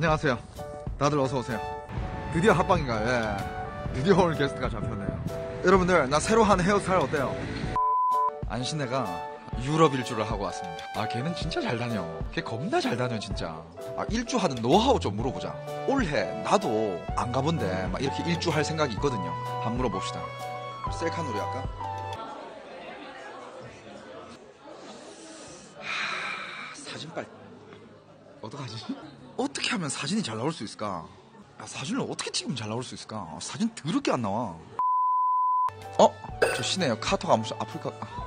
안녕하세요. 다들 어서오세요. 드디어 합방인가요? 예. 드디어 오늘 게스트가 잡혔네요. 여러분들, 나 새로 한 헤어스타일 어때요? 안신혜가 유럽 일주를 하고 왔습니다. 아, 걔는 진짜 잘 다녀. 걔 겁나 잘 다녀, 진짜. 아, 일주하는 노하우 좀 물어보자. 올해 나도 안 가본데 막 이렇게 일주할 생각이 있거든요. 한번 물어봅시다. 셀카 놀이 할까? 사진빨 어떡하지? 어떻게 하면 사진이 잘 나올 수 있을까? 아, 사진을 어떻게 찍으면 잘 나올 수 있을까? 사진 더럽게 안 나와. 저 신혜요. 카톡 안 보셔. 아프리카.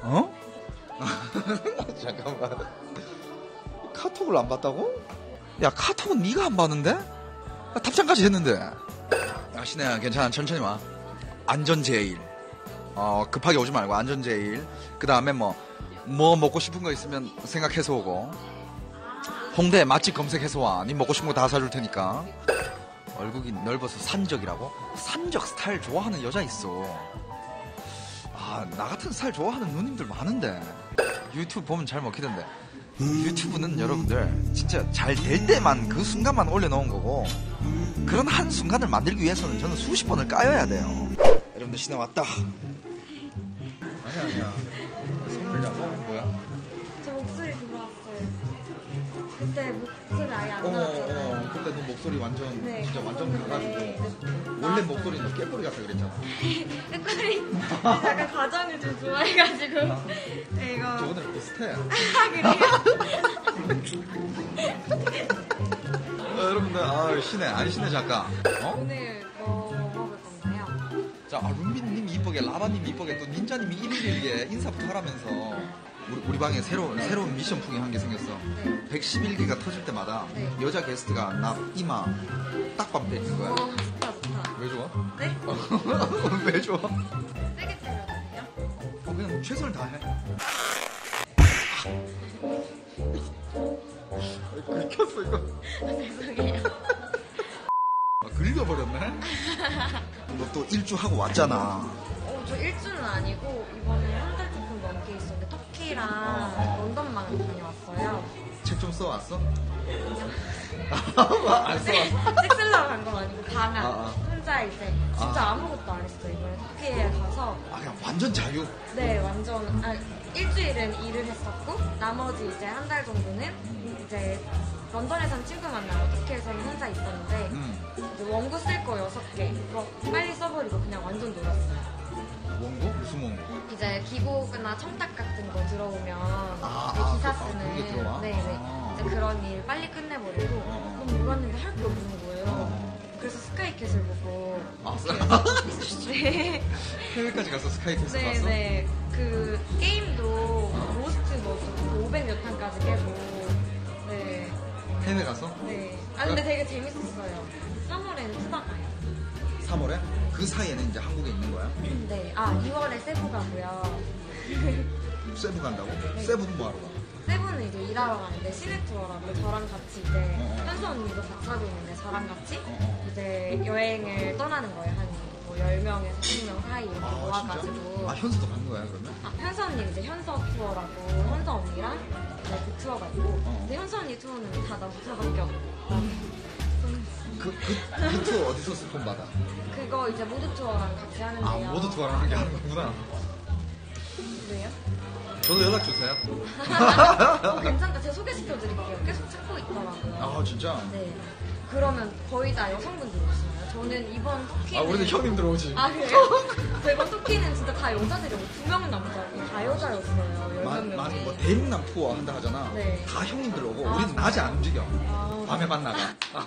잠깐만. 카톡을 안 봤다고? 야, 카톡은 네가 안 봤는데? 나 답장까지 했는데. 야, 신혜야, 괜찮아. 천천히 와. 안전 제일. 급하게 오지 말고 안전 제일. 그 다음에 뭐 먹고 싶은 거 있으면 생각해서 오고. 홍대 맛집 검색해서 와. 니 먹고 싶은 거 다 사줄 테니까. 얼굴이 넓어서 산적이라고? 산적 스타일 좋아하는 여자 있어. 아, 나 같은 스타일 좋아하는 누님들 많은데. 유튜브 보면 잘 먹히던데. 유튜브는 여러분들 진짜 잘 될 때만 그 순간만 올려놓은 거고, 그런 한 순간을 만들기 위해서는 저는 수십 번을 까여야 돼요. 여러분들, 신혜 왔다. 아니야. 선물이라고? 뭐야? 저 목소리 들어왔어요. 그때 목소리 아예 안 나왔잖아요. 그때 너 목소리 완전, 네, 진짜 완전 가가지고. 네. 원래 목소리는 너 깨꼬리 같다 그랬잖아. 깨꼬리 약간 가정을 좀 좋아해가지고. 네, 이거. 저거는 비슷해. 그래요? 여러분들, 신혜, 아니 신혜 작가. 오늘 뭐 먹을 건가요? 자, 룸비님 이쁘게, 라바님 이쁘게, 또 닌자님이 111개 인사부터 하라면서 우리 방에 새로운 미션풍이 한 게 생겼어. 네. 111개가 터질 때마다 네. 여자 게스트가 나 이마 딱밤 때리는 거야. 좋다. 왜 좋아? 네? 왜 좋아? 세게 때려주세요. 그냥 최선을 다해. 긁혔어 이거. 죄송해요. 긁어버렸네. 너 또 일주하고 왔잖아. 저 일주는 아니고 이번에 한 달 조금 넘게 있었는데 터키랑 런던만 다녀왔어요. 책 좀 써왔어? 안 써왔어? 책 쓰려고 간 건 아니고 방학 혼자 이제 진짜 아. 아무것도 안 했어요. 이번에 터키에 가서 그냥 완전 자유. 네 완전 일주일은 일을 했었고 나머지 이제 한 달 정도는 이제 런던에선 친구 만나고 터키에서는 혼자 있었는데 이제 원고 쓸 거 6개 그거 빨리 써버리고 그냥 완전 놀았어요. 원고? 무슨 원고? 이제 기고나 첨삭 같은 거 들어오면 기사 그런 게 쓰는 들어와? 이제 그런 일 빨리 끝내버리고 너무 놀았는데 할 게 없는 거예요. 그래서 스카이캐슬 보고 네. 해외까지 가서 스카이캐슬 봤어? 네네. 그 게임도 로스트 뭐 500몇 판까지 깨고 네. 해외 가서? 네. 근데 되게 재밌었어요. 3월에는 투다 가요. 3월에? 그 사이에는 이제 한국에 있는 거야? 네. 2월에 세부 가고요. 세부 간다고? 세부는 뭐 하러 가? 세부는 이제 일하러 가는데 시내 투어라고 저랑 같이 이제 현수 언니도 같이 하고 있는데 저랑 같이 이제 여행을 떠나는 거예요. 한 뭐 10명에서 20명 사이 이렇게 모아가지고. 현수도 가는 거야 그러면? 현수 언니 이제 현서 투어라고 현서 언니랑 이제 그 투어가 있고 근데 현수 언니 투어는 다 나 투어밖에 없고 그 투어 어디서 스폰 받아? 그거 이제 모두 투어랑 같이 하는데요. 모두 투어랑 하는 게 하는 거구나. 왜요? 저도 연락 주세요. 괜찮다. 제가 소개시켜드릴게요. 계속 찾고 있더라고요. 진짜? 네. 그러면 거의 다 여성분들이 오시나요? 저는 이번 터키는 우리는 형님들 오지. 그래요? 저 이번 터키는 진짜 다 여자들이고 2명은 남자고 다 여자였어요. 10몇 많이 명이. 뭐 대륙남 투어 한다 하잖아. 네. 다 형님들 오고 우리는 낮에 안 움직여. 밤에 만나가.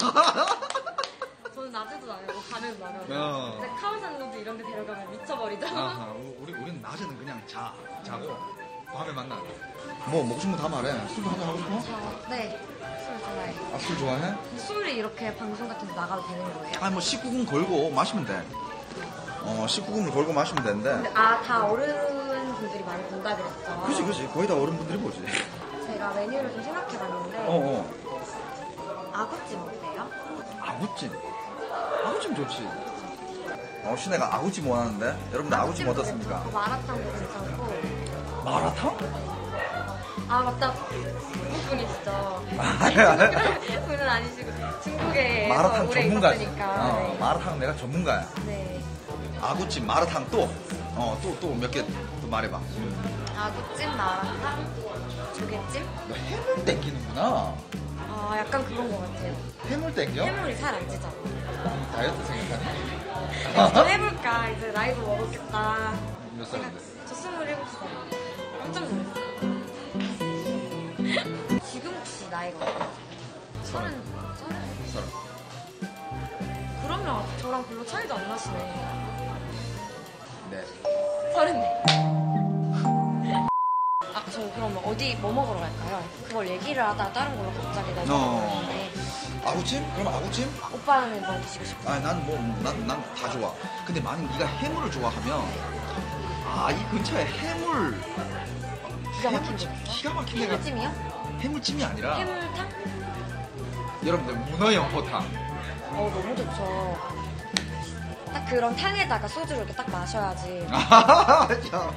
저는 낮에도 나가고 밤에도 나가고 어. 카오산 로드 이런 데 데려가면 미쳐버리죠. 우리는 낮에는 그냥 자고 밤에 만나. 뭐 먹고 싶은 거 다 말해. 술도 한잔 하고 싶어? 네. 술 좋아해요. 술 좋아해? 술이 이렇게 방송 같은 데 나가도 되는 거예요? 뭐 19금 걸고 마시면 돼. 19금을 걸고 마시면 되는데. 근데 다 어른분들이 많이 본다 그랬죠. 그치. 거의 다 어른분들이 보지. 제가 메뉴를 좀 생각해봤는데 아구찜 어때요? 아구찜 좋지. 신혜가 아구찜 원하는데 여러분들 아구찜 어떻습니까? 마라탕도 괜찮고 마라탕? 아 맞다. 중국 분이시죠? 아니야. 분은 아니시고 중국에 마라탕 오래 전문가지. 있었으니까. 네. 마라탕 내가 전문가야. 네. 아구찜, 마라탕 또 몇 개 또 말해봐. 아구찜, 마라탕, 조개찜? 너 해물 땡기는구나. 아 약간 그런 것 같아요. 해물 땡겨? 해물이 살 안 찌잖아. 다이어트 생각하니? 그래서 해볼까 이제 나이도 먹었겠다. 몇 살인데? 저 27살. 깜짝 놀랐어요. 지금 혹시 나이가 어때요? 서른. 그러면 저랑 별로 차이도 안 나시네. 네. 34. 아, 저 그러면 어디 뭐 먹으러 갈까요? 그걸 얘기를 하다가 다른 걸로 갑자기 넘어갔는데 아구찜? 그럼 아구찜? 오빠는 뭐 드시고 싶어요? 아니 난 다 좋아. 근데 만약 네가 해물을 좋아하면 이 근처에 해물 기가 막힌 거. 기가 막힌 데가 해물찜이요? 해물찜이 아니라 해물탕? 여러분들 문어연포탕. 너무 좋죠. 딱 그런 탕에다가 소주를 이렇게 딱 마셔야지. 야,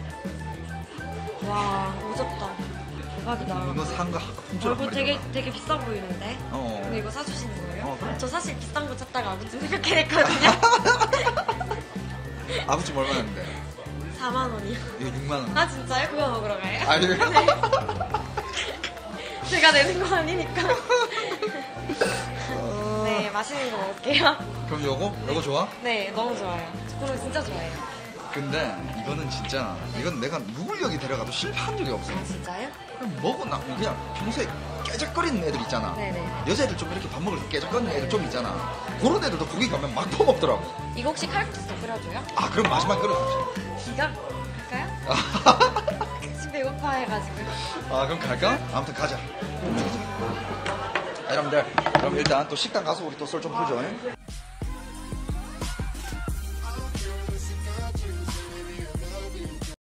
와, 오졌다. 대박이다. 문어 산거 품절. 얼굴 되게 비싸 보이는데? 근데 이거 사주시는 거예요? 그래. 저 사실 비싼 거 찾다가 아구찜 생각해냈거든요. 아구찜 얼마였는데? 4만원이요. 이거 6만원. 아, 진짜요? 그거 먹으러 가요? 아니 제가 내는 거 아니니까. 네, 맛있는 거 먹을게요. 그럼 요거 좋아? 네, 너무 좋아요. 그거 진짜 좋아해요. 근데 이거는 진짜 이건 내가 누굴 여기 데려가도 실패한 적이 없어. 아, 진짜요? 그냥 먹어나 그냥 평소에 깨작거리는 애들 있잖아. 네네. 여자애들 좀 이렇게 밥 먹을 때 깨작거리는 애들 좀 있잖아. 그런 애들도 거기 가면 막 퍼먹더라고. 이거 혹시 칼국수도 끓여줘요? 그럼 마지막에 끓여줍시다. 기가 갈까요? 지금 배고파 해가지고. 그럼 갈까? 아무튼 가자. 여러분들, 그럼 일단 또 식당 가서 우리 또 썰 좀 풀죠.